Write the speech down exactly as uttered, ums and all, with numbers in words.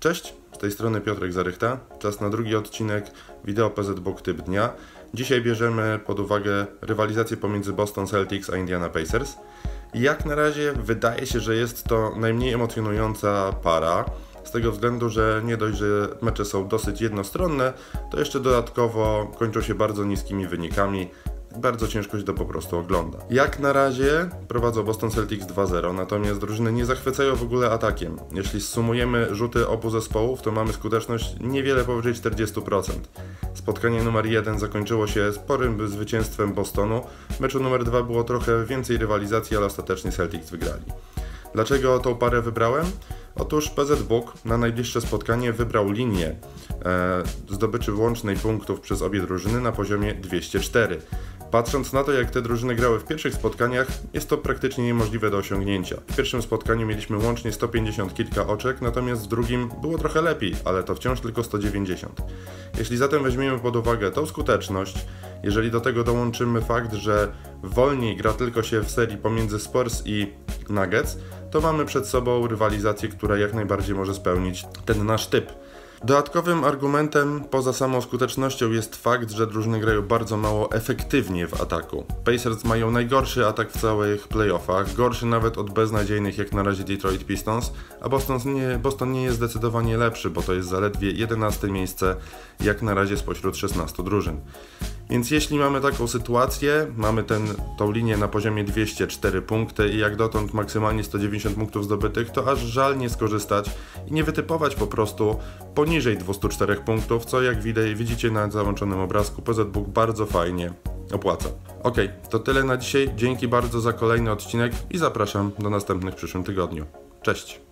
Cześć, z tej strony Piotrek Zarychta. Czas na drugi odcinek wideo P Z Book typ dnia. Dzisiaj bierzemy pod uwagę rywalizację pomiędzy Boston Celtics a Indiana Pacers. I jak na razie wydaje się, że jest to najmniej emocjonująca para. Z tego względu, że nie dość, że mecze są dosyć jednostronne, to jeszcze dodatkowo kończą się bardzo niskimi wynikami. Bardzo ciężko się to po prostu ogląda. Jak na razie prowadzą Boston Celtics dwa zero, natomiast drużyny nie zachwycają w ogóle atakiem. Jeśli zsumujemy rzuty obu zespołów, to mamy skuteczność niewiele powyżej czterdzieści procent. Spotkanie numer jeden zakończyło się sporym zwycięstwem Bostonu. W meczu numer dwa było trochę więcej rywalizacji, ale ostatecznie Celtics wygrali. Dlaczego tą parę wybrałem? Otóż P Z Book na najbliższe spotkanie wybrał linię e, zdobyczy łącznej punktów przez obie drużyny na poziomie dwieście cztery. Patrząc na to, jak te drużyny grały w pierwszych spotkaniach, jest to praktycznie niemożliwe do osiągnięcia. W pierwszym spotkaniu mieliśmy łącznie sto pięćdziesiąt kilka oczek, natomiast w drugim było trochę lepiej, ale to wciąż tylko sto dziewięćdziesiąt. Jeśli zatem weźmiemy pod uwagę tą skuteczność, jeżeli do tego dołączymy fakt, że wolniej gra tylko się w serii pomiędzy Spurs i Nuggets, to mamy przed sobą rywalizację, która jak najbardziej może spełnić ten nasz typ. Dodatkowym argumentem poza samą skutecznością jest fakt, że drużyny grają bardzo mało efektywnie w ataku. Pacers mają najgorszy atak w całych playoffach, gorszy nawet od beznadziejnych jak na razie Detroit Pistons, a Boston nie, Boston nie jest zdecydowanie lepszy, bo to jest zaledwie jedenaste miejsce jak na razie spośród szesnastu drużyn. Więc jeśli mamy taką sytuację, mamy ten, tą linię na poziomie dwieście cztery punkty i jak dotąd maksymalnie sto dziewięćdziesiąt punktów zdobytych, to aż żal nie skorzystać i nie wytypować po prostu poniżej dwieście cztery punktów, co jak widzicie na załączonym obrazku P Z Book bardzo fajnie opłaca. Ok, to tyle na dzisiaj, dzięki bardzo za kolejny odcinek i zapraszam do następnych w przyszłym tygodniu. Cześć!